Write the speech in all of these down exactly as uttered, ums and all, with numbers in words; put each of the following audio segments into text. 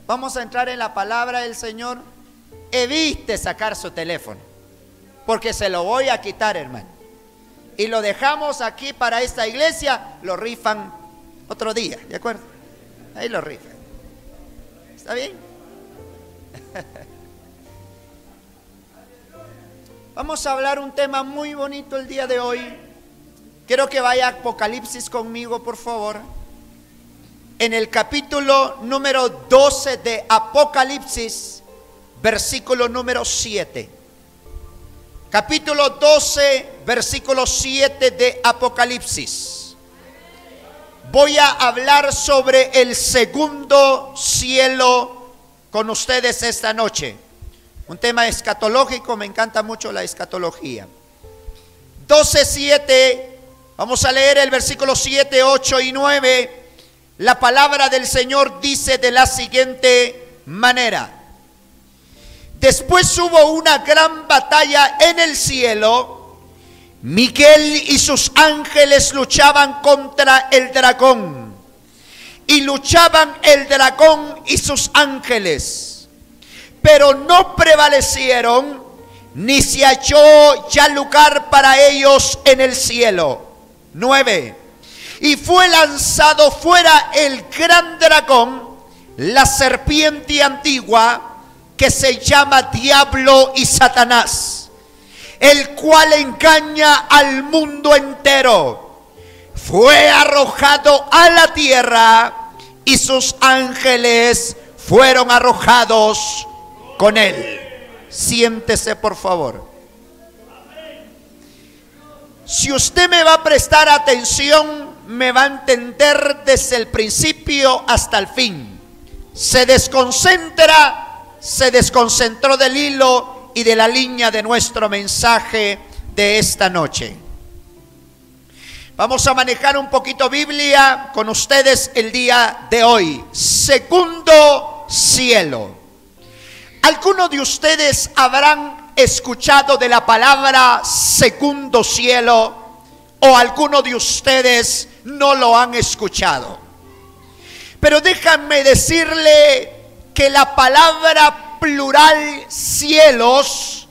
vamos a entrar en la palabra del Señor. Evite sacar su teléfono, porque se lo voy a quitar, hermano. Y lo dejamos aquí para esta iglesia. Lo rifan otro día, ¿de acuerdo? Ahí lo rifan. ¿Está bien? Vamos a hablar un tema muy bonito el día de hoy. Quiero que vaya a Apocalipsis conmigo, por favor. En el capítulo número doce de Apocalipsis, versículo número siete. Capítulo doce, versículo siete de Apocalipsis. Voy a hablar sobre el segundo cielo con ustedes esta noche. Un tema escatológico, me encanta mucho la escatología. doce, siete, vamos a leer el versículo siete, ocho y nueve. La palabra del Señor dice de la siguiente manera: después hubo una gran batalla en el cielo. Miguel y sus ángeles luchaban contra el dragón, y luchaban el dragón y sus ángeles, pero no prevalecieron, ni se halló ya lugar para ellos en el cielo. Nueve. Y fue lanzado fuera el gran dragón, la serpiente antigua, que se llama Diablo y Satanás, el cual engaña al mundo entero. Fue arrojado a la tierra, y sus ángeles fueron arrojados con él. Siéntese, por favor. Si usted me va a prestar atención, me va a entender desde el principio hasta el fin. Se desconcentra, se desconcentró del hilo y de la línea de nuestro mensaje de esta noche. Vamos a manejar un poquito Biblia con ustedes el día de hoy. Segundo cielo. Algunos de ustedes habrán escuchado de la palabra segundo cielo, o algunos de ustedes no lo han escuchado. Pero déjenme decirle que la palabra plural cielos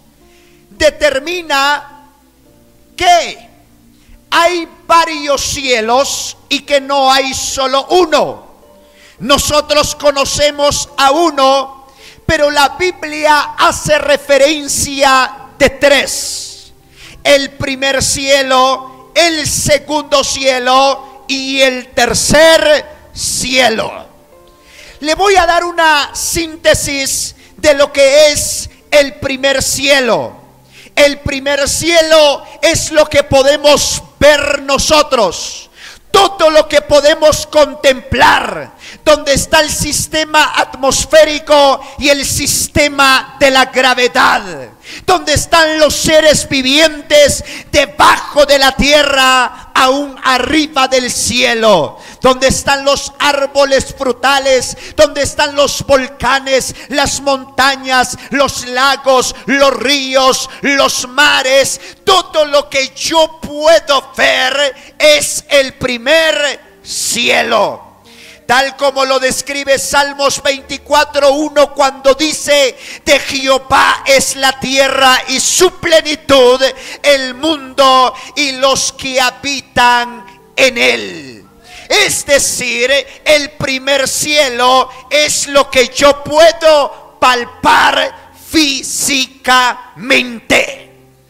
determina que hay varios cielos y que no hay solo uno. Nosotros conocemos a uno, pero la Biblia hace referencia de tres: el primer cielo, el segundo cielo y el tercer cielo. Le voy a dar una síntesis de lo que es el primer cielo. El primer cielo es lo que podemos ver nosotros, todo lo que podemos contemplar, donde está el sistema atmosférico y el sistema de la gravedad, donde están los seres vivientes debajo de la tierra, aún arriba del cielo, donde están los árboles frutales, donde están los volcanes, las montañas, los lagos, los ríos, los mares. Todo lo que yo puedo ver es el primer cielo, tal como lo describe Salmos veinticuatro uno, cuando dice: de Jehová es la tierra y su plenitud, el mundo y los que habitan en él. Es decir, el primer cielo es lo que yo puedo palpar físicamente.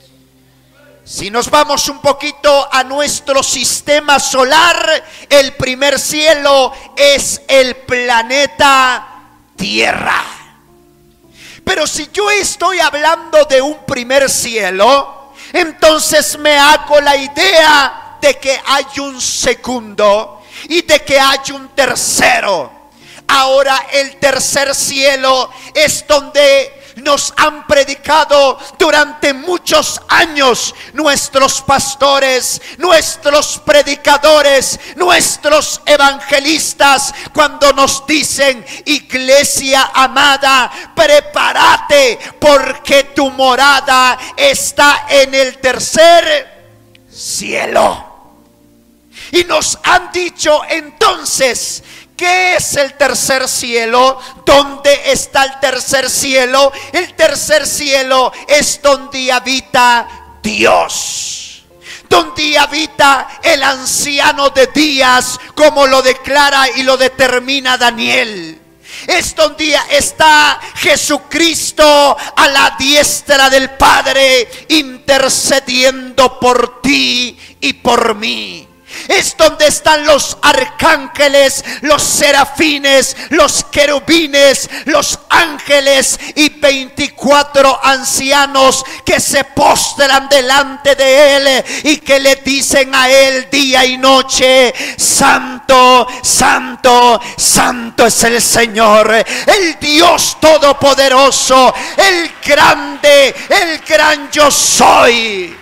Si nos vamos un poquito a nuestro sistema solar, el primer cielo es el planeta Tierra. Pero si yo estoy hablando de un primer cielo, entonces me hago la idea de que hay un segundo y de que hay un tercero. Ahora el tercer cielo es donde nos han predicado durante muchos años nuestros pastores, nuestros predicadores, nuestros evangelistas, cuando nos dicen: iglesia amada, prepárate, porque tu morada está en el tercer cielo. Y nos han dicho entonces ¿Qué es el tercer cielo? ¿Dónde está el tercer cielo? El tercer cielo es donde habita Dios, donde habita el anciano de días, como lo declara y lo determina Daniel. Es donde está Jesucristo a la diestra del Padre, intercediendo por ti y por mí. Es donde están los arcángeles, los serafines, los querubines, los ángeles y veinticuatro ancianos que se postran delante de él y que le dicen a él día y noche: santo, santo, santo es el Señor, el Dios todopoderoso, el grande, el gran yo soy.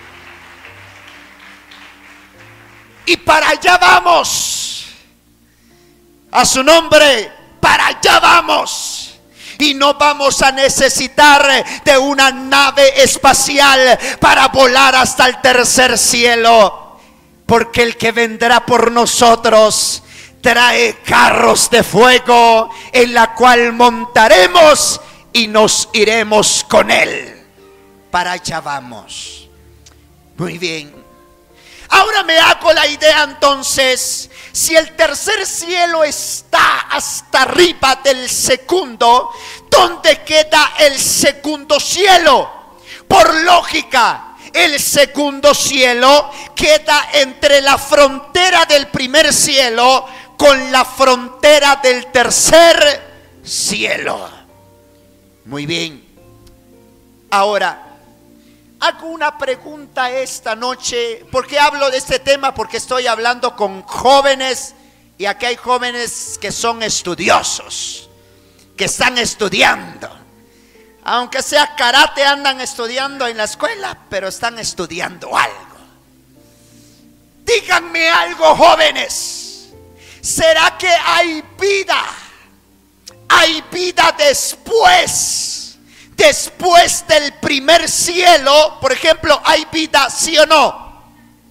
Y para allá vamos, a su nombre, para allá vamos. Y no vamos a necesitar de una nave espacial para volar hasta el tercer cielo, porque el que vendrá por nosotros trae carros de fuego, en la cual montaremos y nos iremos con él. Para allá vamos. Muy bien. Ahora me hago la idea entonces, si el tercer cielo está hasta arriba del segundo, ¿dónde queda el segundo cielo? Por lógica, el segundo cielo queda entre la frontera del primer cielo con la frontera del tercer cielo. Muy bien. Ahora, hago una pregunta esta noche. ¿Por qué hablo de este tema? Porque estoy hablando con jóvenes, y aquí hay jóvenes que son estudiosos, que están estudiando. Aunque sea karate, andan estudiando en la escuela, pero están estudiando algo. Díganme algo, jóvenes. ¿Será que hay vida? ¿Hay vida después? Después del primer cielo, por ejemplo, ¿hay vida, sí o no?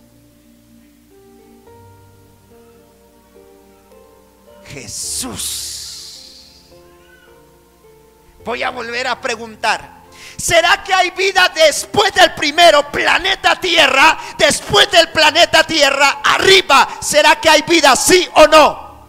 Jesús. Voy a volver a preguntar. ¿Será que hay vida después del primero, planeta Tierra? Después del planeta Tierra, arriba, ¿será que hay vida, sí o no?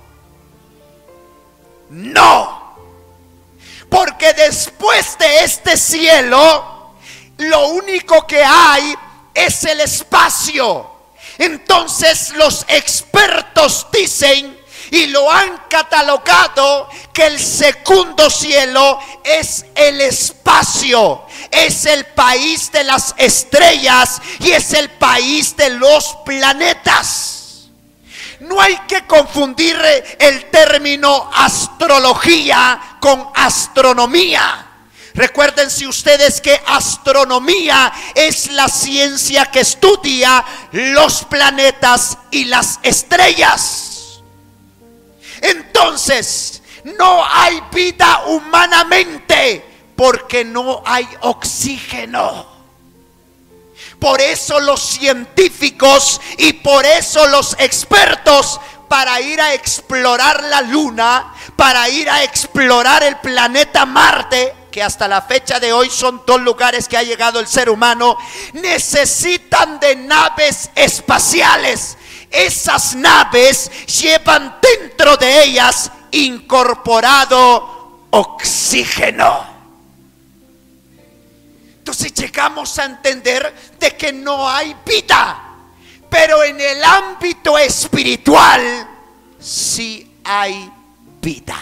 No. Porque después de este cielo, lo único que hay es el espacio. Entonces los expertos dicen, y lo han catalogado, que el segundo cielo es el espacio, es el país de las estrellas y es el país de los planetas. No hay que confundir el término astrología con astronomía. Recuérdense ustedes que astronomía es la ciencia que estudia los planetas y las estrellas. Entonces, no hay vida humanamente porque no hay oxígeno. Por eso los científicos y por eso los expertos, para ir a explorar la luna, para ir a explorar el planeta Marte, que hasta la fecha de hoy son dos lugares que ha llegado el ser humano, necesitan de naves espaciales. Esas naves llevan dentro de ellas incorporado oxígeno. Entonces llegamos a entender de que no hay vida, pero en el ámbito espiritual sí hay vida.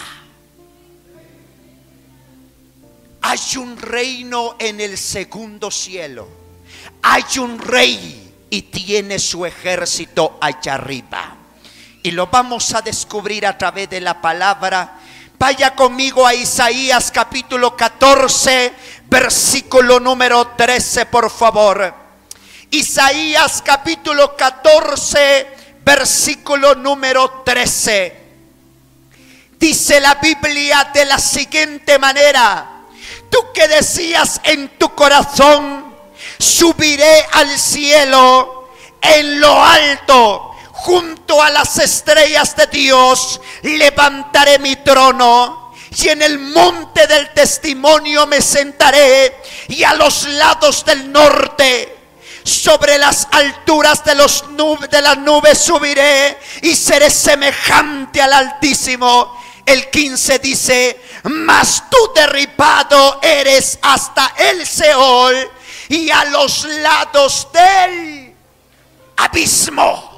Hay un reino en el segundo cielo. Hay un rey y tiene su ejército allá arriba. Y lo vamos a descubrir a través de la palabra. Vaya conmigo a Isaías capítulo catorce, versículo número trece, por favor. Isaías capítulo catorce, versículo número trece. Dice la Biblia de la siguiente manera: tú que decías en tu corazón, subiré al cielo, en lo alto, junto a las estrellas de Dios levantaré mi trono, y en el monte del testimonio me sentaré, y a los lados del norte, sobre las alturas de, los nubes, de las nubes subiré, y seré semejante al Altísimo. El quince dice: mas tú derribado eres hasta el Seol, y a los lados del abismo.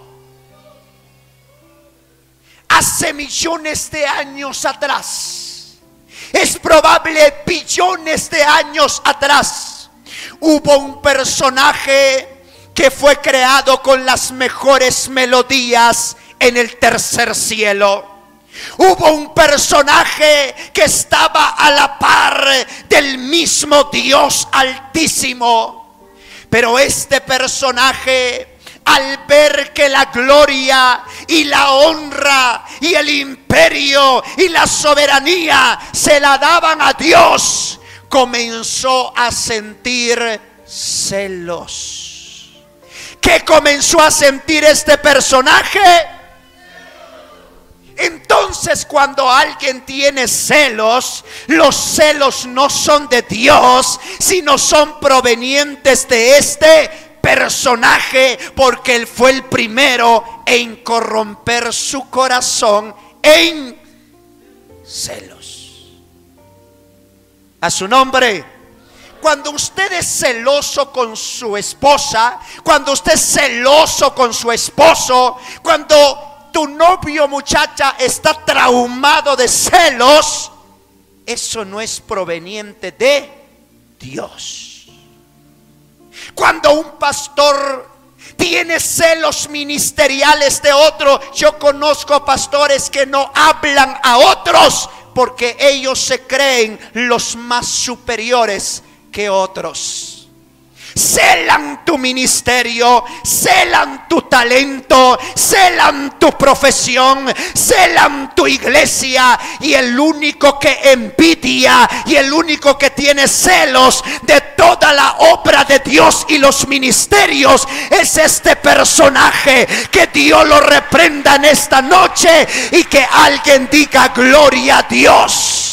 Hace millones de años atrás, es probable billones de años atrás, hubo un personaje que fue creado con las mejores melodías en el tercer cielo. Hubo un personaje que estaba a la par del mismo Dios Altísimo. Pero este personaje, al ver que la gloria y la honra y el imperio y la soberanía se la daban a Dios, comenzó a sentir celos. ¿Qué comenzó a sentir este personaje? Entonces, cuando alguien tiene celos, los celos no son de Dios, sino son provenientes de este personaje, porque él fue el primero en corromper su corazón en celos. A su nombre. Cuando usted es celoso con su esposa, cuando usted es celoso con su esposo, cuando tu novio, muchacha, está traumado de celos, eso no es proveniente de Dios. Cuando un pastor tiene celos ministeriales de otro, yo conozco pastores que no hablan a otros porque ellos se creen los más superiores que otros. Celan tu ministerio, celan tu talento, celan tu profesión, celan tu iglesia, y el único que envidia y el único que tiene celos de toda la obra de Dios y los ministerios es este personaje. Que Dios lo reprenda en esta noche y que alguien diga gloria a Dios.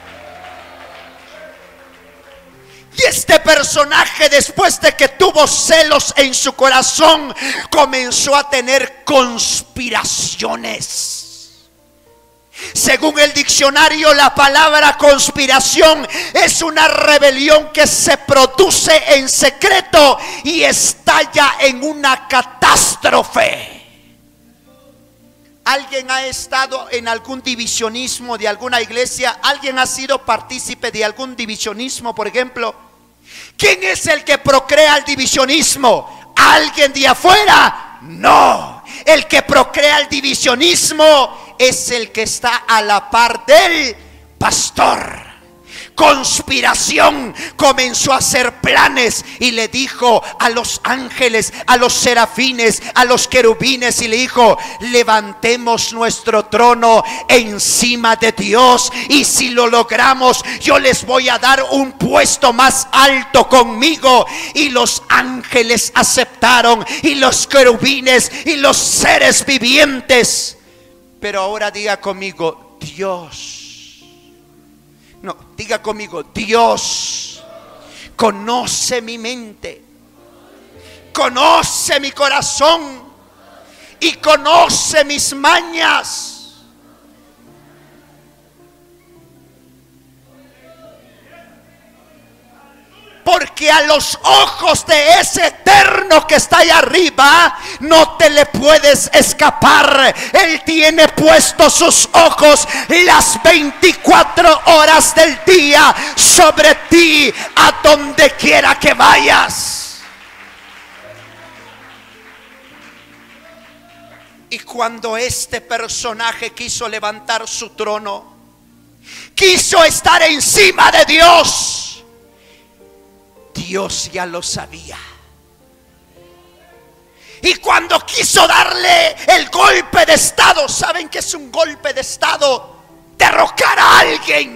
Y este personaje, después de que tuvo celos en su corazón, comenzó a tener conspiraciones. Según el diccionario, la palabra conspiración es una rebelión que se produce en secreto y estalla en una catástrofe. ¿Alguien ha estado en algún divisionismo de alguna iglesia? ¿Alguien ha sido partícipe de algún divisionismo, por ejemplo? ¿Quién es el que procrea el divisionismo? ¿Alguien de afuera? No. El que procrea el divisionismo es el que está a la par del pastor. Conspiración, comenzó a hacer planes y le dijo a los ángeles, a los serafines, a los querubines, y le dijo: levantemos nuestro trono encima de Dios, y si lo logramos, yo les voy a dar un puesto más alto conmigo. Y los ángeles aceptaron, y los querubines y los seres vivientes. Pero ahora diga conmigo: Dios. No, diga conmigo: Dios conoce mi mente, conoce mi corazón y conoce mis mañas. Porque a los ojos de ese eterno que está allá arriba no te le puedes escapar. Él tiene puestos sus ojos las veinticuatro horas del día sobre ti, a donde quiera que vayas. Y cuando este personaje quiso levantar su trono, quiso estar encima de Dios, Dios ya lo sabía. Y cuando quiso darle el golpe de estado, ¿saben qué es un golpe de estado? Derrocar a alguien.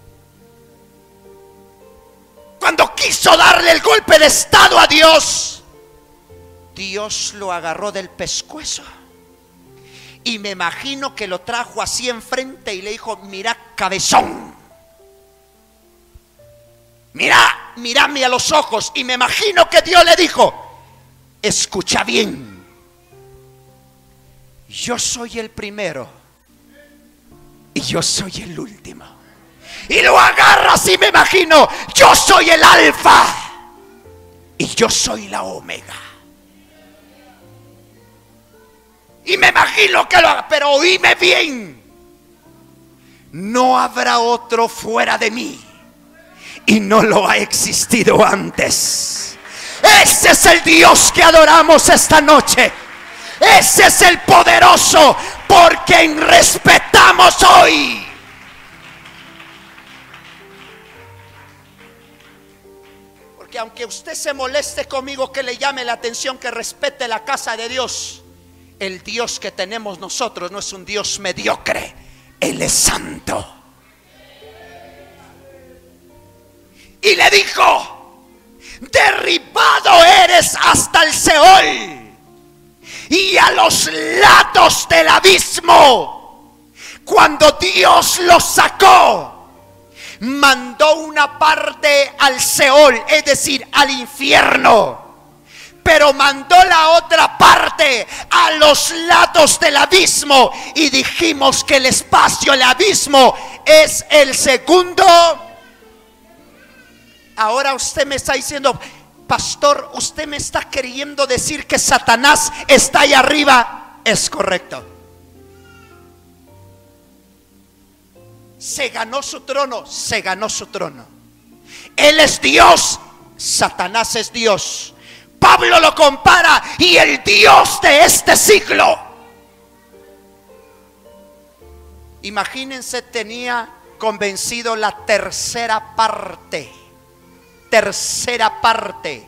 Cuando quiso darle el golpe de estado a Dios, Dios lo agarró del pescuezo Y me imagino que lo trajo así enfrente y le dijo: mira, cabezón, mira, mírame a los ojos. Y me imagino que Dios le dijo: escucha bien, yo soy el primero y yo soy el último. Y lo agarra así, me imagino: yo soy el alfa y yo soy la omega. Y me imagino que lo haga, pero oíme bien: no habrá otro fuera de mí, y no lo ha existido antes. Ese es el Dios que adoramos esta noche. Ese es el poderoso por quien respetamos hoy. Porque aunque usted se moleste conmigo, que le llame la atención, que respete la casa de Dios, el Dios que tenemos nosotros no es un Dios mediocre. Él es santo. Y le dijo: derribado eres hasta el Seol y a los lados del abismo. Cuando Dios los sacó, mandó una parte al Seol, es decir, al infierno, pero mandó la otra parte a los lados del abismo. Y dijimos que el espacio, el abismo, es el segundo. Ahora usted me está diciendo: pastor, usted me está queriendo decir que Satanás está ahí arriba. Es correcto. Se ganó su trono, se ganó su trono. Él es Dios, Satanás es Dios. Pablo lo compara: y el Dios de este siglo. Imagínense, tenía convencido la tercera parte. Tercera parte.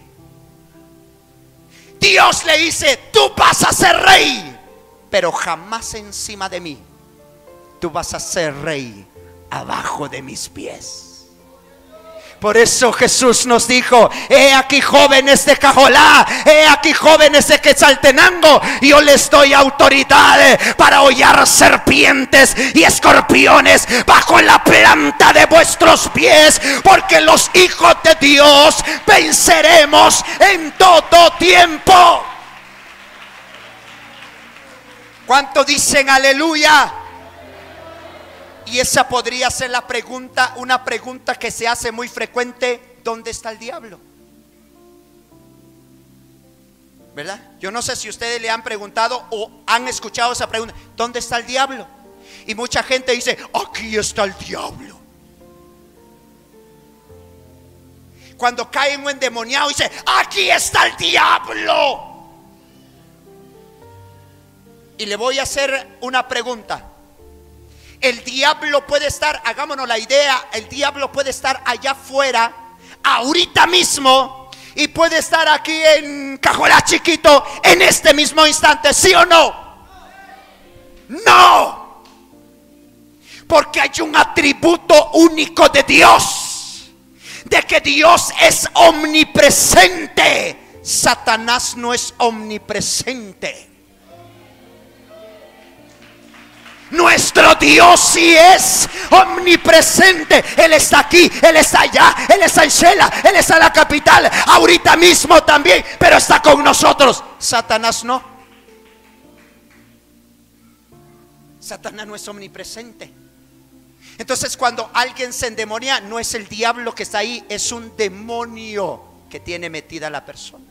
Dios le dice: tú vas a ser rey, pero jamás encima de mí. Tú vas a ser rey abajo de mis pies. Por eso Jesús nos dijo: he aquí jóvenes de Cajolá, he aquí jóvenes de Quetzaltenango, yo les doy autoridad para hollar serpientes y escorpiones bajo la planta de vuestros pies, porque los hijos de Dios venceremos en todo tiempo. ¿Cuánto dicen aleluya? Y esa podría ser la pregunta, una pregunta que se hace muy frecuente: ¿dónde está el diablo? ¿Verdad? Yo no sé si ustedes le han preguntado o han escuchado esa pregunta: ¿dónde está el diablo? Y mucha gente dice: aquí está el diablo. Cuando cae un endemoniado, dice: aquí está el diablo. Y le voy a hacer una pregunta. El diablo puede estar, hagámonos la idea, el diablo puede estar allá afuera, ahorita mismo, y puede estar aquí en Cajolá chiquito en este mismo instante, ¿sí o no? No, porque hay un atributo único de Dios, de que Dios es omnipresente. Satanás no es omnipresente. Nuestro Dios sí es omnipresente. Él está aquí, Él está allá, Él está en Shela, Él está en la capital, ahorita mismo también, pero está con nosotros. Satanás no. Satanás no es omnipresente. Entonces, cuando alguien se endemonia, no es el diablo que está ahí, es un demonio que tiene metida la persona.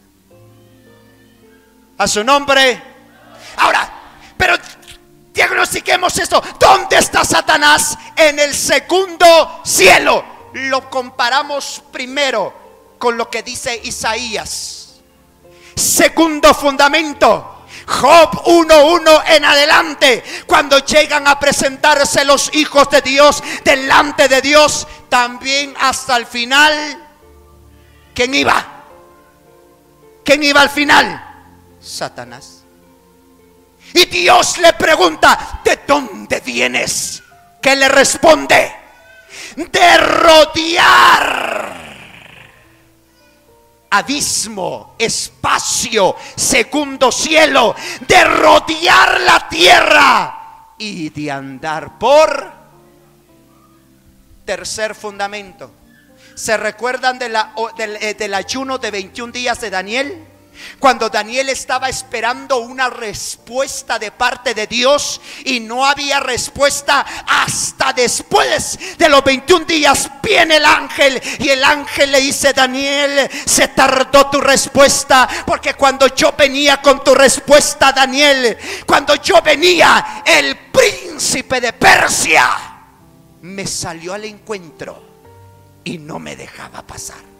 A su nombre. Ahora, pero diagnostiquemos esto: ¿dónde está Satanás? En el segundo cielo. Lo comparamos primero con lo que dice Isaías. Segundo fundamento, Job uno uno en adelante. Cuando llegan a presentarse los hijos de Dios delante de Dios, también hasta el final, ¿quién iba? ¿Quién iba al final? Satanás. Y Dios le pregunta: ¿de dónde vienes? ¿Qué le responde? De rodear abismo, espacio, segundo cielo, de rodear la tierra y de andar por tercer fundamento. ¿Se recuerdan de la, del, del ayuno de veintiún días de Daniel? Cuando Daniel estaba esperando una respuesta de parte de Dios y no había respuesta hasta después de los veintiún días, viene el ángel y el ángel le dice: Daniel, se tardó tu respuesta, porque cuando yo venía con tu respuesta, Daniel, cuando yo venía, el príncipe de Persia me salió al encuentro y no me dejaba pasar.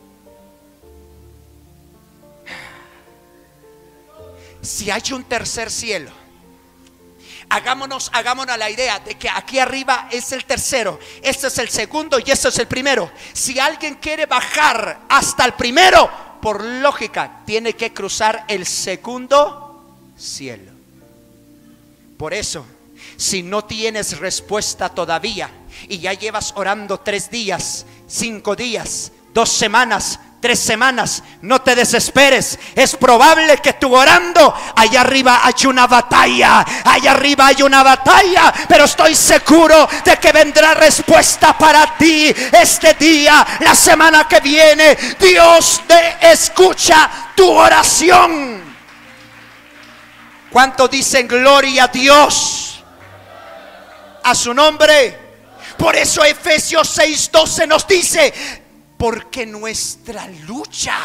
Si hay un tercer cielo, hagámonos, hagámonos la idea de que aquí arriba es el tercero, este es el segundo y este es el primero. Si alguien quiere bajar hasta el primero, por lógica tiene que cruzar el segundo cielo. Por eso, si no tienes respuesta todavía y ya llevas orando tres días, cinco días, dos semanas, tres semanas, no te desesperes. Es probable que tú orando, allá arriba hay una batalla, allá arriba hay una batalla, pero estoy seguro de que vendrá respuesta para ti este día, la semana que viene. Dios te escucha tu oración. ¿Cuánto dicen gloria a Dios? A su nombre. Por eso Efesios seis doce nos dice: porque nuestra lucha.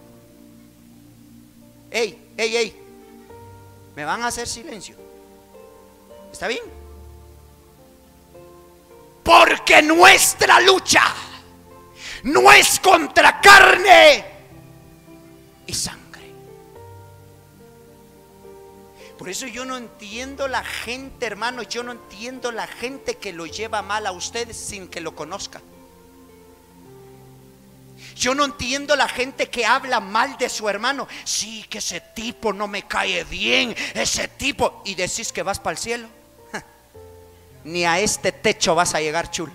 Ey, ey, ey, me van a hacer silencio. ¿Está bien? Porque nuestra lucha no es contra carne y sangre. Por eso yo no entiendo la gente, hermano, yo no entiendo la gente que lo lleva mal a ustedes sin que lo conozcan. Yo no entiendo la gente que habla mal de su hermano. Sí, que ese tipo no me cae bien, ese tipo. Y decís que vas para el cielo. Ni a este techo vas a llegar, chulo.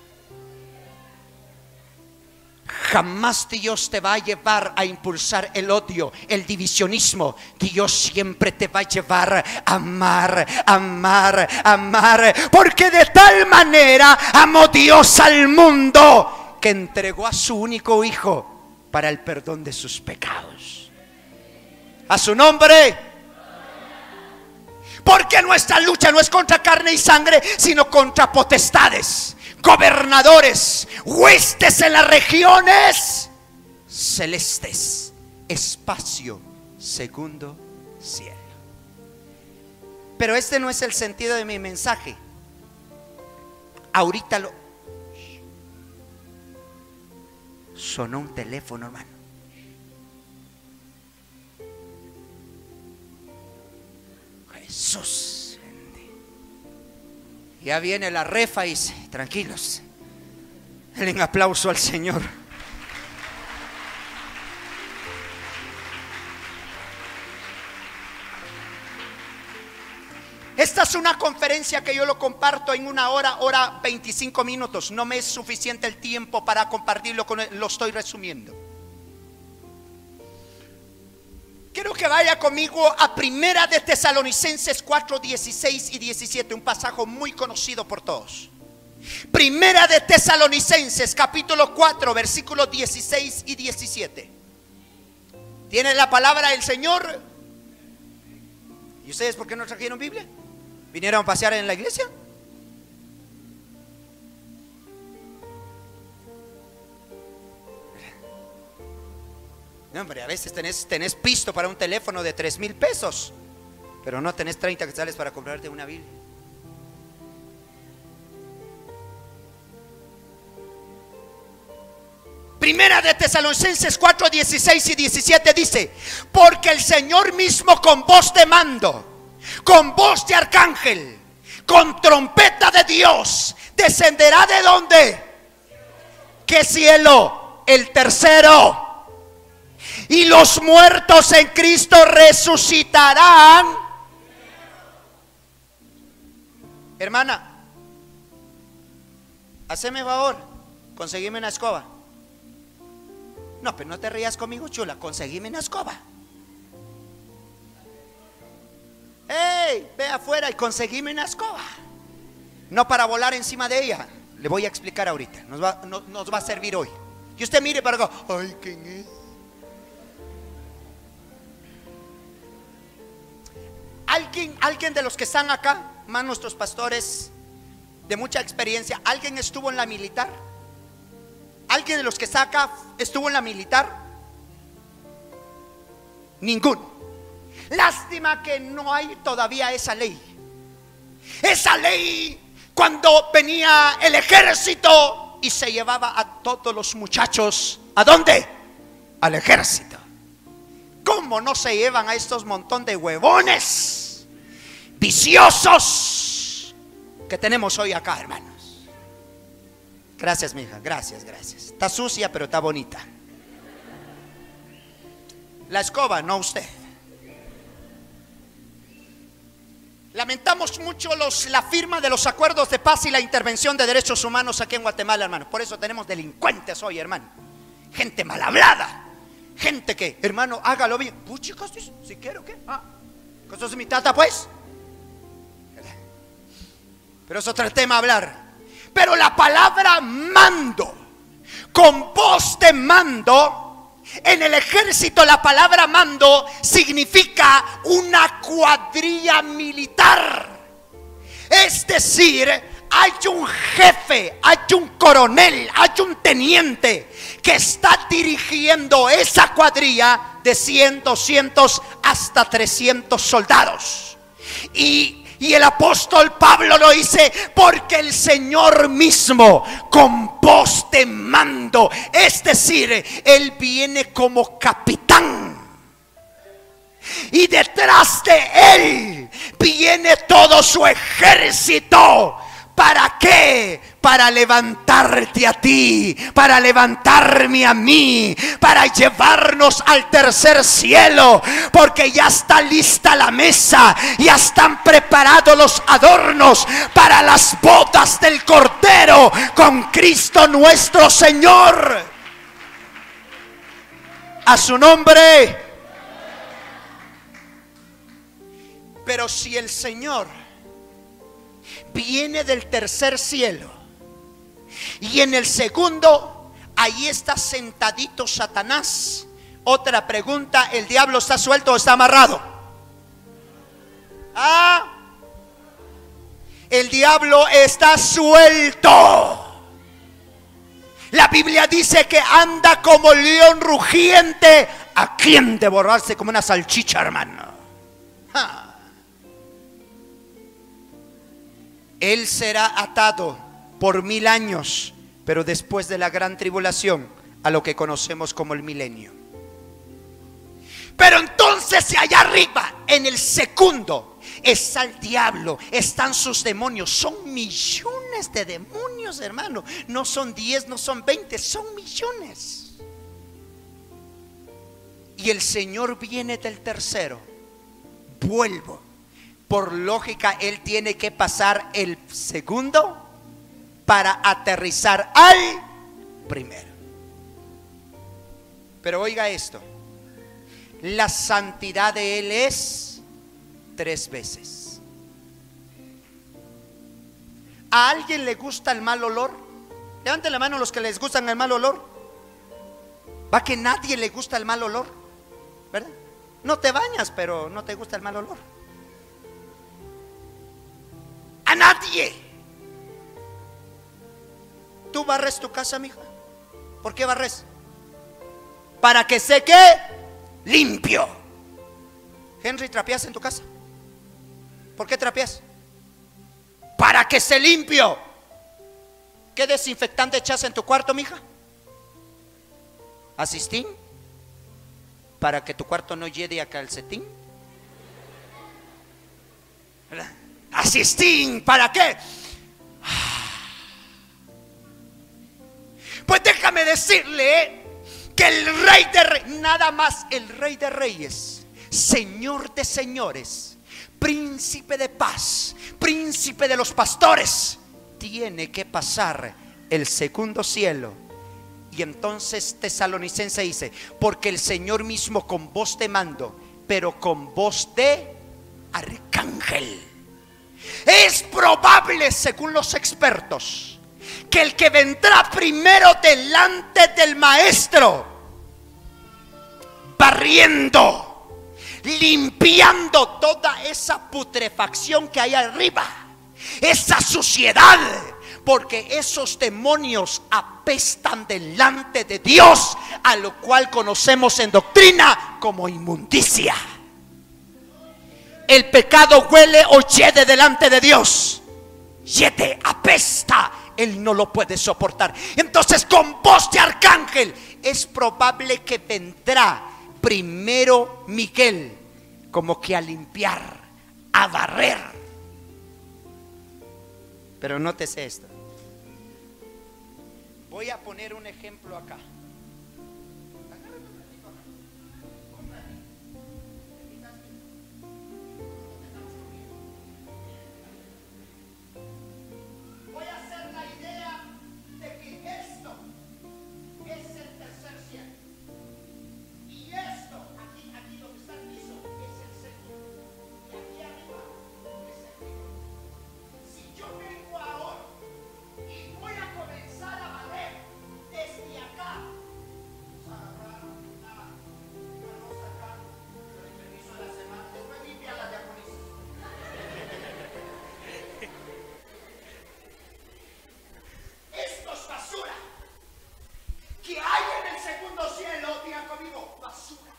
Jamás Dios te va a llevar a impulsar el odio, el divisionismo. Dios siempre te va a llevar a amar, amar, amar. Porque de tal manera amó Dios al mundo que entregó a su único hijo para el perdón de sus pecados. A su nombre. Porque nuestra lucha no es contra carne y sangre, sino contra potestades, gobernadores, huestes en las regiones celestes, espacio, segundo cielo. Pero este no es el sentido de mi mensaje. Ahorita lo sonó un teléfono, hermano. Jesús. Ya viene la refa y dice: tranquilos, denle un aplauso al Señor. Esta es una conferencia que yo lo comparto en una hora, hora veinticinco minutos. No me es suficiente el tiempo para compartirlo, con él, lo estoy resumiendo. Quiero que vaya conmigo a Primera de Tesalonicenses cuatro, dieciséis y diecisiete, un pasaje muy conocido por todos. Primera de Tesalonicenses capítulo cuatro, versículos dieciséis y diecisiete. ¿Tiene la palabra del Señor? ¿Y ustedes por qué no trajeron Biblia? ¿Vinieron a pasear en la iglesia? No, hombre, a veces tenés, tenés pisto para un teléfono de tres mil pesos, pero no tenés treinta quetzales para comprarte una Biblia. Primera de Tesalonicenses cuatro, dieciséis y diecisiete dice: porque el Señor mismo con voz de mando, con voz de arcángel, con trompeta de Dios, descenderá ¿de dónde? ¿Qué cielo? El tercero. Y los muertos en Cristo resucitarán. Hermana, haceme favor, conseguime una escoba. No, pero no te rías conmigo, chula. Conseguime una escoba. ¡Ey! Ve afuera y conseguime una escoba. No para volar encima de ella. Le voy a explicar ahorita. Nos va, no, nos va a servir hoy. Y usted mire para acá. Ay, ¿quién es? ¿Alguien, alguien de los que están acá, más nuestros pastores de mucha experiencia, ¿alguien estuvo en la militar? ¿Alguien de los que está acá estuvo en la militar? Ninguno. Lástima que no hay todavía esa ley. Esa ley, cuando venía el ejército y se llevaba a todos los muchachos, ¿a dónde? Al ejército. ¿Cómo no se llevan a estos montón de huevones viciosos que tenemos hoy acá, hermanos? Gracias, mija, gracias, gracias. Está sucia, pero está bonita. La escoba, no usted. Lamentamos mucho los, la firma de los acuerdos de paz y la intervención de derechos humanos aquí en Guatemala, hermano. Por eso tenemos delincuentes hoy, hermano. Gente mal hablada. Gente que, hermano, hágalo bien. Pues chicos, si quiero, ¿qué? Ah, ¿eso es mi tata, pues? Pero es otro tema a hablar. Pero la palabra mando, con voz de mando, en el ejército la palabra mando significa una cuadrilla militar. Es decir, hay un jefe, hay un coronel, hay un teniente que está dirigiendo esa cuadrilla de cien, doscientos hasta trescientos soldados. Y Y el apóstol Pablo lo dice porque el Señor mismo con voz de mando, es decir, Él viene como capitán. Y detrás de Él viene todo su ejército. ¿Para qué? Para levantarte a ti, para levantarme a mí, para llevarnos al tercer cielo, porque ya está lista la mesa, ya están preparados los adornos para las bodas del Cordero con Cristo nuestro Señor. A su nombre. Pero si el Señor viene del tercer cielo y en el segundo ahí está sentadito Satanás, otra pregunta: ¿el diablo está suelto o está amarrado? Ah, el diablo está suelto. La Biblia dice que anda como león rugiente, a quien devorarse como una salchicha, hermano. Ah. Él será atado por mil años, pero después de la gran tribulación, a lo que conocemos como el milenio. Pero entonces allá arriba, en el segundo, está el diablo, están sus demonios. Son millones de demonios, hermano. No son diez, no son veinte, son millones. Y el Señor viene del tercero. Vuelvo. Por lógica, Él tiene que pasar el segundo para aterrizar al primero. Pero oiga esto: la santidad de Él es tres veces. ¿A alguien le gusta el mal olor? Levanten la mano los que les gustan el mal olor. ¿Va que nadie le gusta el mal olor? ¿Verdad? No te bañas, pero no te gusta el mal olor. A nadie. ¿Tú barres tu casa, mija? ¿Por qué barres? Para que se quede limpio. Henry, ¿trapeas en tu casa? ¿Por qué trapeas? Para que se limpio. ¿Qué desinfectante echas en tu cuarto, mija? ¿Asistín? Para que tu cuarto no llegue a calcetín. ¿Verdad? Asistín, ¿para qué? Pues déjame decirle que el Rey de Reyes, nada más el Rey de Reyes, Señor de señores, Príncipe de paz, Príncipe de los pastores, tiene que pasar el segundo cielo Y entonces Tesalonicense dice: porque el Señor mismo con voz de mando, pero con voz de arcángel. Es probable, según los expertos, que el que vendrá primero delante del maestro, barriendo, limpiando toda esa putrefacción que hay arriba, esa suciedad, porque esos demonios apestan delante de Dios, a lo cual conocemos en doctrina como inmundicia. El pecado huele o hiede delante de Dios, hiede, apesta, Él no lo puede soportar. Entonces, con voz de arcángel, es probable que vendrá primero Miguel, como que a limpiar, a barrer. Pero nótese esto. Voy a poner un ejemplo acá. Voy a hacer la idea de que esto es el tercer cielo. Y esto, aquí, aquí donde está el piso, es el segundo. Y aquí arriba es el primero. Si yo vengo ahora y voy a comenzar a barrer desde acá, vamos a agarrar una, una rosa acá, con el permiso de la semana, después limpia la diaconisa. Esto es basura. ¿Qué hay en el segundo cielo? Digan conmigo, basura.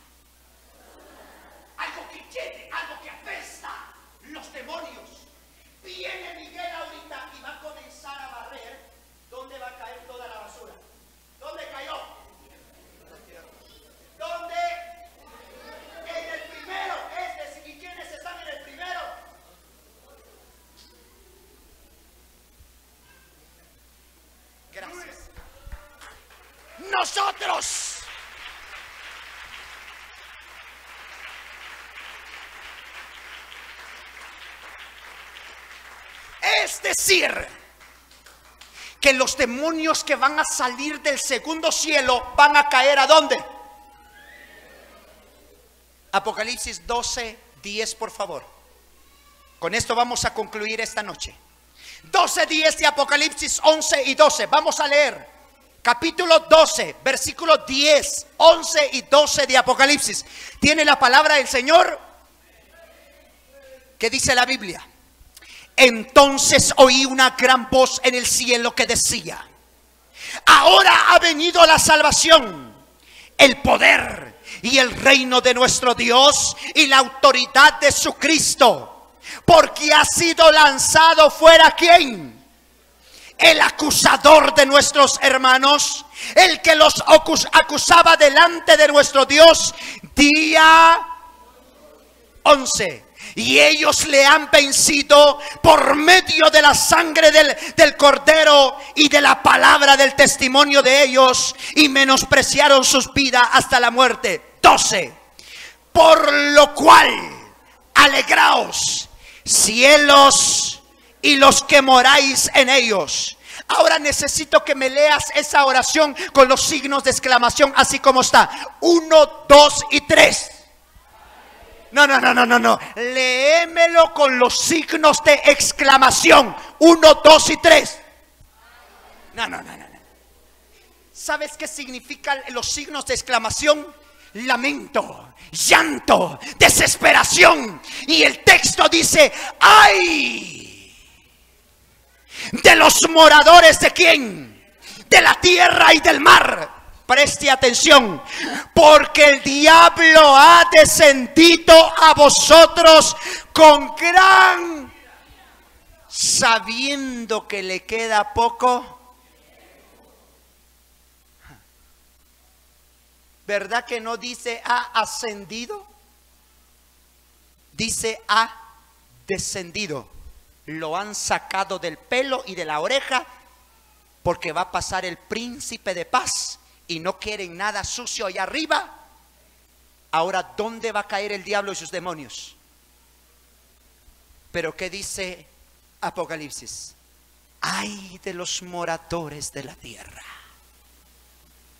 Algo que hiede, algo que apesta, los demonios. Viene Miguel ahorita y va a comenzar a barrer. ¿Dónde va a caer toda la basura? ¿Dónde cayó? ¿Dónde? En el primero. Es decir, ¿y quiénes están en el primero? Gracias. Nosotros. Es decir, que los demonios que van a salir del segundo cielo van a caer ¿a dónde? Apocalipsis doce, diez, por favor. Con esto vamos a concluir esta noche. doce, diez de Apocalipsis, once y doce. Vamos a leer capítulo doce, versículos diez, once y doce de Apocalipsis. ¿Tiene la palabra del Señor? ¿Qué dice la Biblia? Entonces oí una gran voz en el cielo que decía: ahora ha venido la salvación, el poder y el reino de nuestro Dios y la autoridad de su Cristo, porque ha sido lanzado fuera ¿quién? El acusador de nuestros hermanos, el que los acusaba delante de nuestro Dios día once. Y ellos le han vencido por medio de la sangre del, del cordero y de la palabra del testimonio de ellos, y menospreciaron sus vidas hasta la muerte. doce. Por lo cual, alegraos, cielos y los que moráis en ellos. Ahora necesito que me leas esa oración con los signos de exclamación, así como está. Uno, dos y tres. No, no, no, no, no, no. Léemelo con los signos de exclamación. Uno, dos y tres. No, no, no, no. ¿Sabes qué significan los signos de exclamación? Lamento, llanto, desesperación. Y el texto dice: ¡ay! De los moradores de quién? De la tierra y del mar. Preste atención, porque el diablo ha descendido a vosotros con gran, sabiendo que le queda poco. ¿Verdad que no dice ha ascendido? Dice ha descendido. Lo han sacado del pelo y de la oreja, porque va a pasar el príncipe de paz. Y no quieren nada sucio allá arriba. Ahora, ¿dónde va a caer el diablo y sus demonios? Pero ¿qué dice Apocalipsis? Ay de los moradores de la tierra.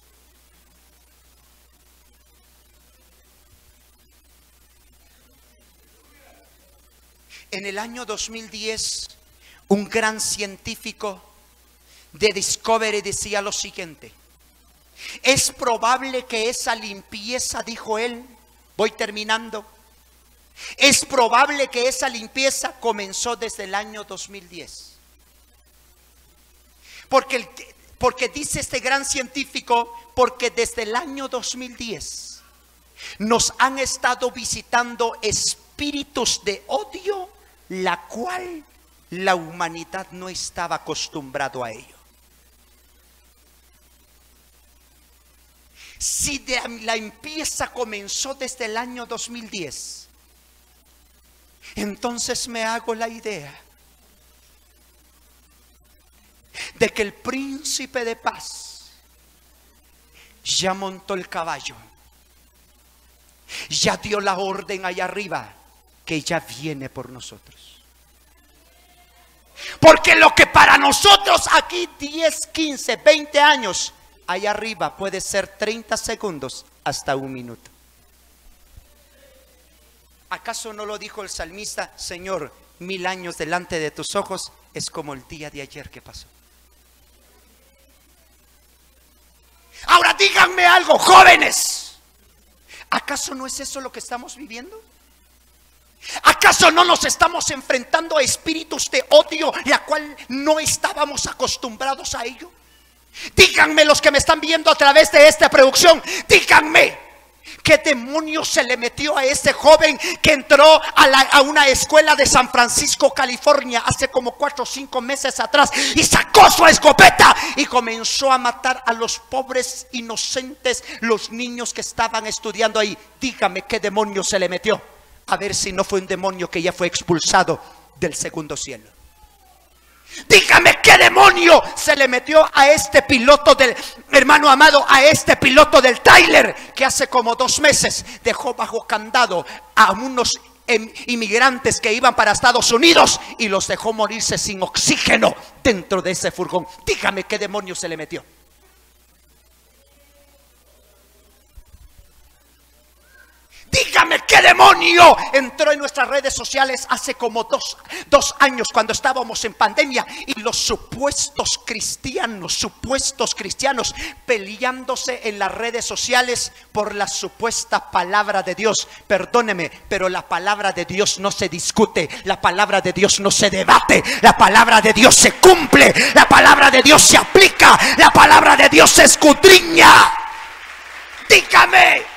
En el año dos mil diez, un gran científico de Discovery decía lo siguiente: es probable que esa limpieza, dijo él, voy terminando, es probable que esa limpieza comenzó desde el año dos mil diez. Porque, el, porque dice este gran científico, porque desde el año dos mil diez nos han estado visitando espíritus de odio, la cual la humanidad no estaba acostumbrado a ello. Si de la limpieza comenzó desde el año dos mil diez, entonces me hago la idea de que el príncipe de paz ya montó el caballo, ya dio la orden allá arriba, que ya viene por nosotros. Porque lo que para nosotros aquí diez, quince, veinte años, allá arriba puede ser treinta segundos hasta un minuto. ¿Acaso no lo dijo el salmista? Señor, mil años delante de tus ojos es como el día de ayer que pasó. Ahora díganme algo, jóvenes, ¿acaso no es eso lo que estamos viviendo? ¿Acaso no nos estamos enfrentando a espíritus de odio, la cual no estábamos acostumbrados a ello? Díganme, los que me están viendo a través de esta producción, díganme, ¿qué demonio se le metió a ese joven que entró a, la, a una escuela de San Francisco, California, hace como cuatro o cinco meses atrás, y sacó su escopeta y comenzó a matar a los pobres inocentes, los niños que estaban estudiando ahí? Dígame qué demonio se le metió, a ver si no fue un demonio que ya fue expulsado del segundo cielo. Dígame qué demonio se le metió a este piloto del, hermano amado, a este piloto del Tyler, que hace como dos meses dejó bajo candado a unos inmigrantes que iban para Estados Unidos y los dejó morirse sin oxígeno dentro de ese furgón. Dígame qué demonio se le metió. Dígame qué demonio entró en nuestras redes sociales hace como dos, dos años cuando estábamos en pandemia, y los supuestos cristianos, supuestos cristianos peleándose en las redes sociales por la supuesta palabra de Dios. Perdóneme, pero la palabra de Dios no se discute, la palabra de Dios no se debate, la palabra de Dios se cumple, la palabra de Dios se aplica, la palabra de Dios se escudriña. Dígame.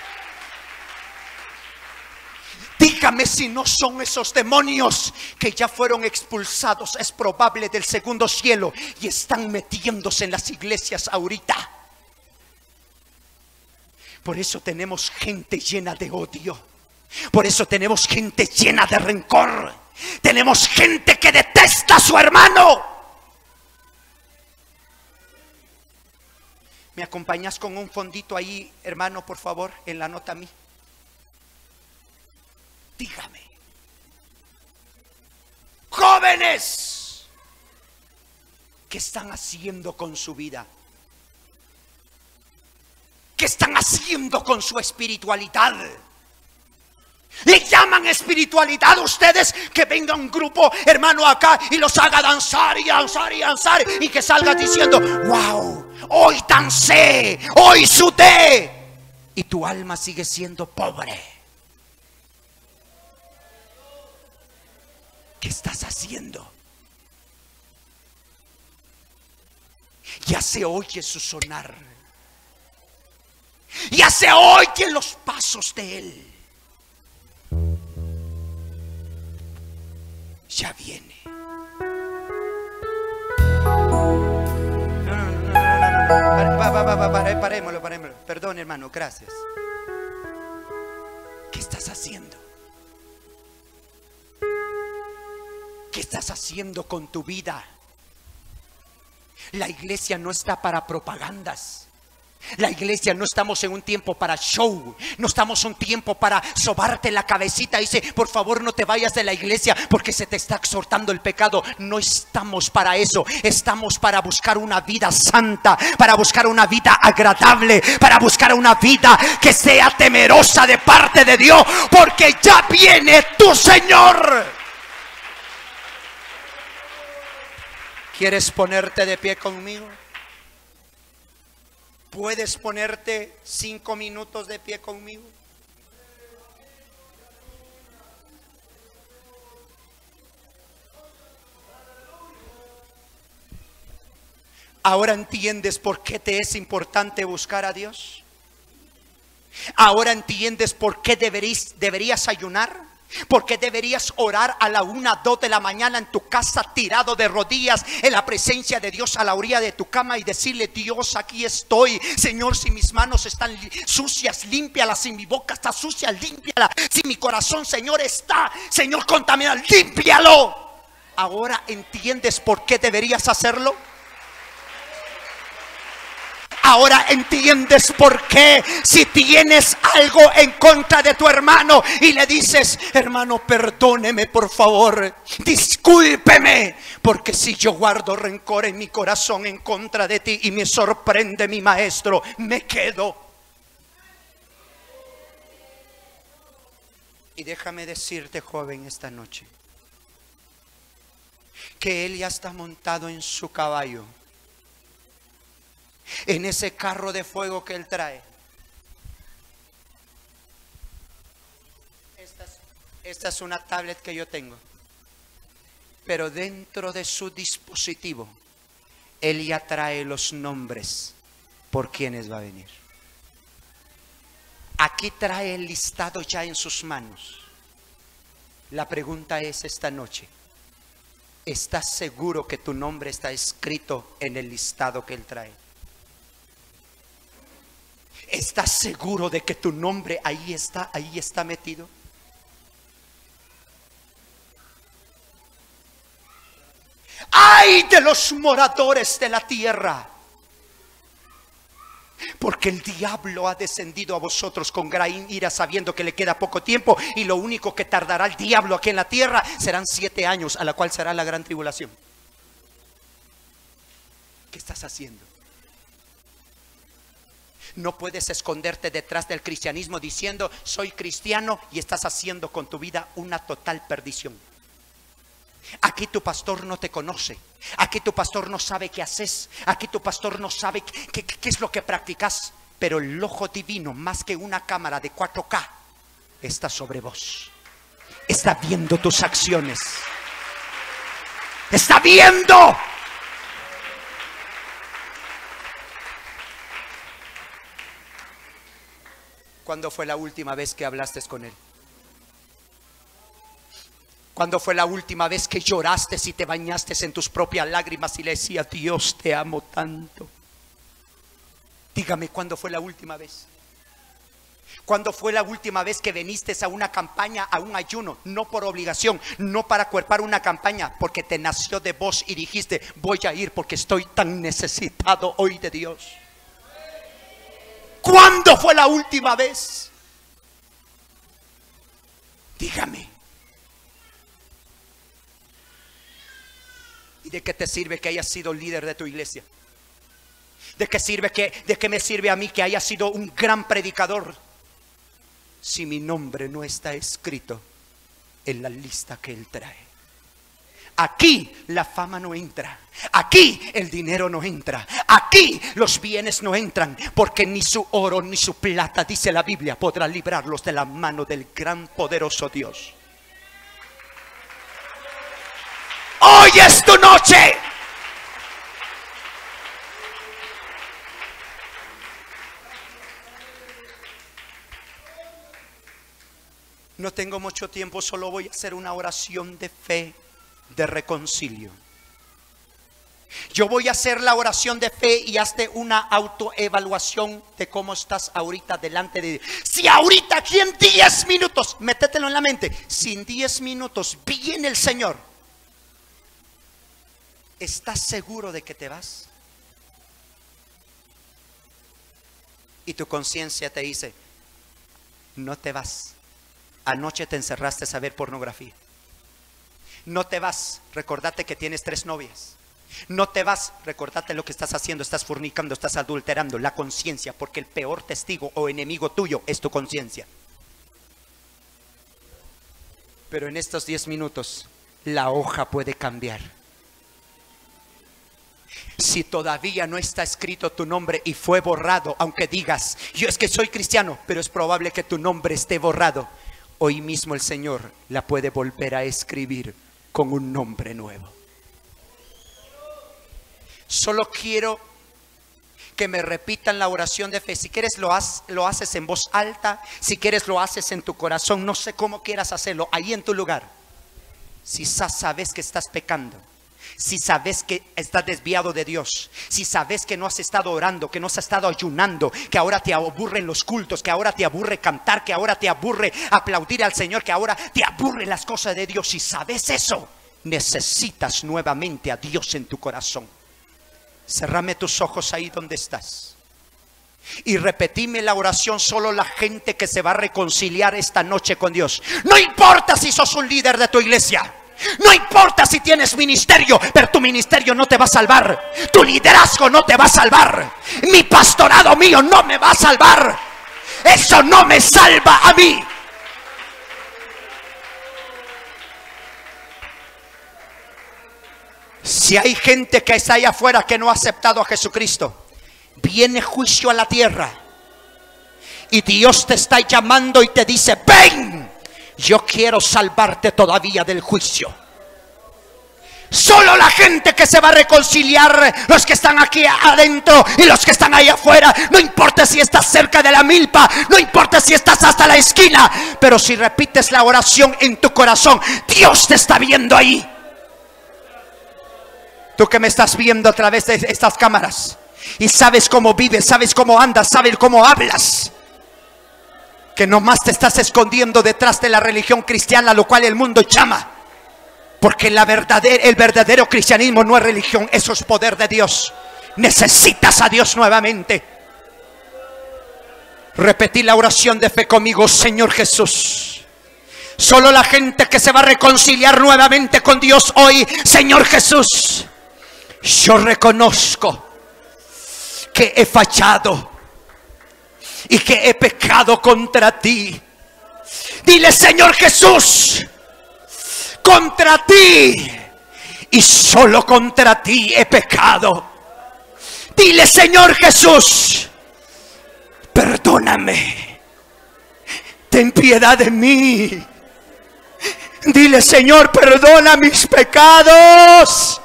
Dígame si no son esos demonios que ya fueron expulsados, es probable, del segundo cielo, y están metiéndose en las iglesias ahorita. Por eso tenemos gente llena de odio. Por eso tenemos gente llena de rencor. Tenemos gente que detesta a su hermano. ¿Me acompañas con un fondito ahí, hermano, por favor, en la nota a mí? Dígame, jóvenes, ¿qué están haciendo con su vida? ¿Qué están haciendo con su espiritualidad? ¿Le llaman espiritualidad a ustedes que venga un grupo, hermano, acá y los haga danzar y danzar y danzar, y que salgas diciendo, wow, hoy dancé, hoy sudé, y tu alma sigue siendo pobre? ¿Qué estás haciendo? Ya se oye su sonar, ya se oyen los pasos de Él. Ya viene. No, no, no, no, no, no. Pa, pa, pa, pa, parémoslo, parémoslo. Perdón, hermano, gracias. ¿Qué estás haciendo? ¿Qué estás haciendo con tu vida? La iglesia no está para propagandas. La iglesia no estamos en un tiempo para show. No estamos en un tiempo para sobarte la cabecita y dice, por favor no te vayas de la iglesia porque se te está exhortando el pecado. No estamos para eso. Estamos para buscar una vida santa, para buscar una vida agradable, para buscar una vida que sea temerosa de parte de Dios, porque ya viene tu Señor. ¿Quieres ponerte de pie conmigo? ¿Puedes ponerte cinco minutos de pie conmigo? ¿Ahora entiendes por qué te es importante buscar a Dios? ¿Ahora entiendes por qué deberías, deberías ayunar? ¿Por qué deberías orar a la una, dos de la mañana en tu casa, tirado de rodillas en la presencia de Dios a la orilla de tu cama y decirle: Dios, aquí estoy. Señor, si mis manos están sucias, límpialas. Si mi boca está sucia, límpiala. Si mi corazón, Señor, está, Señor, contaminado, límpialo. ¿Ahora entiendes por qué deberías hacerlo? Ahora entiendes por qué, si tienes algo en contra de tu hermano y le dices: hermano, perdóneme por favor, discúlpeme, porque si yo guardo rencor en mi corazón en contra de ti y me sorprende mi maestro, me quedo. Y déjame decirte, joven, esta noche, que él ya está montado en su caballo, en ese carro de fuego que él trae. Esta es, esta es una tablet que yo tengo, pero dentro de su dispositivo él ya trae los nombres por quienes va a venir. Aquí trae el listado ya en sus manos. La pregunta es esta noche: ¿estás seguro que tu nombre está escrito en el listado que él trae? ¿Estás seguro de que tu nombre ahí está, ahí está metido? ¡Ay de los moradores de la tierra! Porque el diablo ha descendido a vosotros con gran ira, sabiendo que le queda poco tiempo, y lo único que tardará el diablo aquí en la tierra serán siete años, a la cual será la gran tribulación. ¿Qué estás haciendo? No puedes esconderte detrás del cristianismo diciendo: soy cristiano, y estás haciendo con tu vida una total perdición. Aquí tu pastor no te conoce. Aquí tu pastor no sabe qué haces. Aquí tu pastor no sabe qué, qué, qué es lo que practicas. Pero el ojo divino, más que una cámara de cuatro K, está sobre vos. Está viendo tus acciones. Está viendo. ¿Cuándo fue la última vez que hablaste con él? ¿Cuándo fue la última vez que lloraste y te bañaste en tus propias lágrimas y le decías: Dios, te amo tanto? Dígame, ¿cuándo fue la última vez? ¿Cuándo fue la última vez que viniste a una campaña, a un ayuno? No por obligación, no para cuerpar una campaña, porque te nació de vos y dijiste: voy a ir porque estoy tan necesitado hoy de Dios. ¿Cuándo fue la última vez? Dígame. ¿Y de qué te sirve que hayas sido líder de tu iglesia? ¿De qué sirve que, de qué me sirve a mí que haya sido un gran predicador si mi nombre no está escrito en la lista que él trae? Aquí la fama no entra. Aquí el dinero no entra. Aquí los bienes no entran, porque ni su oro ni su plata, dice la Biblia, podrá librarlos de la mano del gran poderoso Dios. Hoy es tu noche. No tengo mucho tiempo, solo voy a hacer una oración de fe, de reconcilio. Yo voy a hacer la oración de fe y hazte una autoevaluación de cómo estás ahorita delante de Dios. Si ahorita aquí en diez minutos, métetelo en la mente, si en diez minutos viene el Señor, ¿estás seguro de que te vas? Y tu conciencia te dice: no te vas. Anoche te encerraste a ver pornografía. No te vas, recordate que tienes tres novias. No te vas, recordate lo que estás haciendo, estás fornicando, estás adulterando. La conciencia, porque el peor testigo o enemigo tuyo es tu conciencia. Pero en estos diez minutos la hoja puede cambiar. Si todavía no está escrito tu nombre y fue borrado, aunque digas, yo es que soy cristiano, pero es probable que tu nombre esté borrado, hoy mismo el Señor la puede volver a escribir con un nombre nuevo. Solo quiero que me repitan la oración de fe. Si quieres lo, has, lo haces en voz alta, si quieres lo haces en tu corazón, no sé cómo quieras hacerlo, ahí en tu lugar. Si sabes que estás pecando, si sabes que estás desviado de Dios, si sabes que no has estado orando, que no has estado ayunando, que ahora te aburren los cultos, que ahora te aburre cantar, que ahora te aburre aplaudir al Señor, que ahora te aburren las cosas de Dios, si sabes eso, necesitas nuevamente a Dios en tu corazón. Cerrame tus ojos ahí donde estás y repetime la oración. Solo la gente que se va a reconciliar esta noche con Dios. No importa si sos un líder de tu iglesia, no importa si tienes ministerio, pero tu ministerio no te va a salvar, tu liderazgo no te va a salvar, mi pastorado mío no me va a salvar, eso no me salva a mí. Si hay gente que está allá afuera que no ha aceptado a Jesucristo, viene juicio a la tierra y Dios te está llamando y te dice: ven, yo quiero salvarte todavía del juicio. Solo la gente que se va a reconciliar, los que están aquí adentro y los que están allá afuera, no importa si estás cerca de la milpa, no importa si estás hasta la esquina, pero si repites la oración en tu corazón, Dios te está viendo ahí. Tú que me estás viendo a través de estas cámaras y sabes cómo vives, sabes cómo andas, sabes cómo hablas, que nomás te estás escondiendo detrás de la religión cristiana, lo cual el mundo llama, porque la verdadera, el verdadero cristianismo no es religión, eso es poder de Dios. Necesitas a Dios nuevamente. Repetí la oración de fe conmigo: Señor Jesús, solo la gente que se va a reconciliar nuevamente con Dios hoy. Señor Jesús, yo reconozco que he fallado y que he pecado contra ti. Dile: Señor Jesús, contra ti y solo contra ti he pecado. Dile: Señor Jesús, perdóname, ten piedad de mí. Dile: Señor, perdona mis pecados.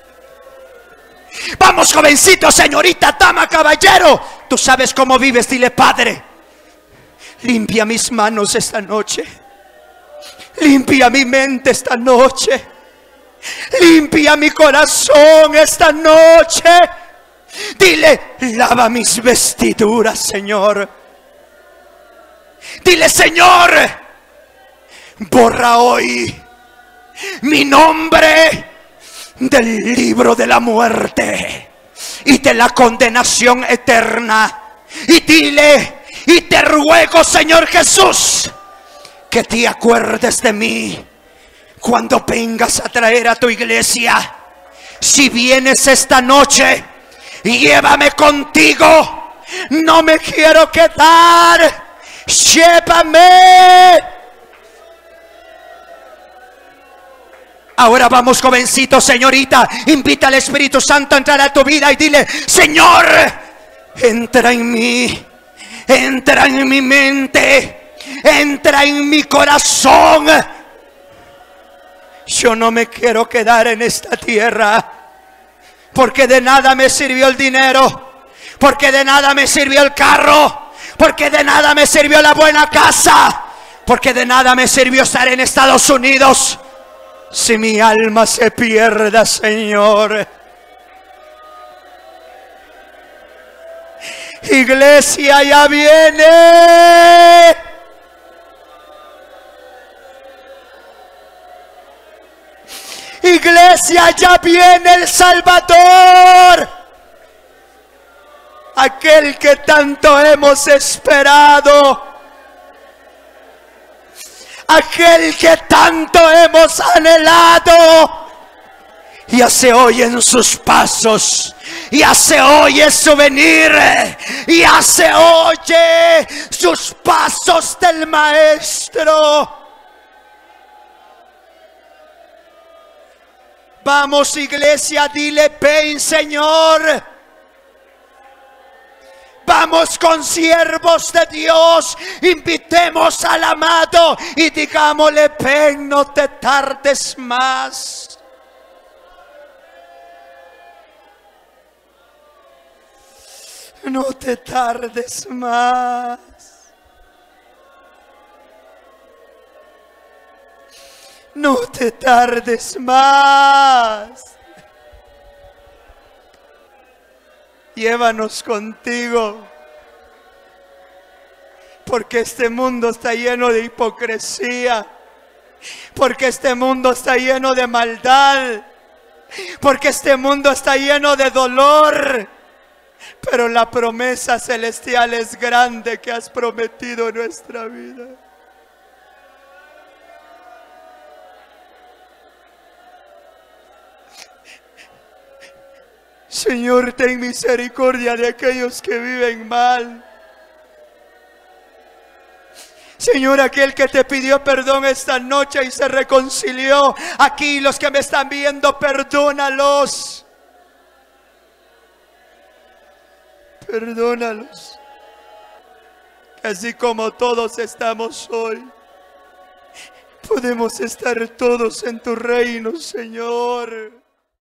Vamos, jovencito, señorita, dama, caballero, tú sabes cómo vives. Dile: Padre, limpia mis manos esta noche, limpia mi mente esta noche, limpia mi corazón esta noche. Dile: lava mis vestiduras, Señor. Dile: Señor, borra hoy mi nombre del libro de la muerte y de la condenación eterna. Y dile: y te ruego, Señor Jesús, que te acuerdes de mí cuando vengas a traer a tu iglesia. Si vienes esta noche, llévame contigo, no me quiero quedar, llévame. Ahora vamos, jovencito, señorita, invita al Espíritu Santo a entrar a tu vida y dile: Señor, entra en mí, entra en mi mente, entra en mi corazón. Yo no me quiero quedar en esta tierra, porque de nada me sirvió el dinero, porque de nada me sirvió el carro, porque de nada me sirvió la buena casa, porque de nada me sirvió estar en Estados Unidos si mi alma se pierda, Señor. Iglesia, ya viene. Iglesia, ya viene el Salvador, aquel que tanto hemos esperado, aquel que tanto hemos anhelado. Ya se oyen sus pasos, ya se oye su venir, ya se oye sus pasos del Maestro. Vamos, iglesia, dile: ven, Señor. Vamos, con siervos de Dios, invitemos al amado y digámosle: ven, no te tardes más. No te tardes más. No te tardes más. Llévanos contigo, porque este mundo está lleno de hipocresía, porque este mundo está lleno de maldad, porque este mundo está lleno de dolor, pero la promesa celestial es grande que has prometido en nuestra vida. Señor, ten misericordia de aquellos que viven mal. Señor, aquel que te pidió perdón esta noche y se reconcilió, aquí los que me están viendo, perdónalos. Perdónalos. Así como todos estamos hoy, podemos estar todos en tu reino, Señor.